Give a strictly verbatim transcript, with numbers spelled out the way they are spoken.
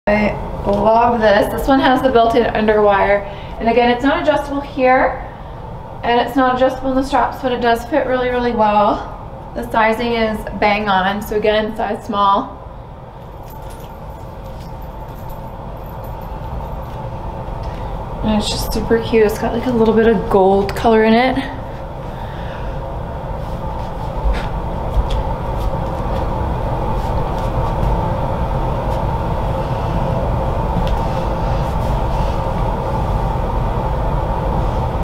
I love this. This one has the built-in underwire. And again, it's not adjustable here, and it's not adjustable in the straps, but it does fit really, really well. The sizing is bang on. So again, size small. And it's just super cute. It's got like a little bit of gold color in it.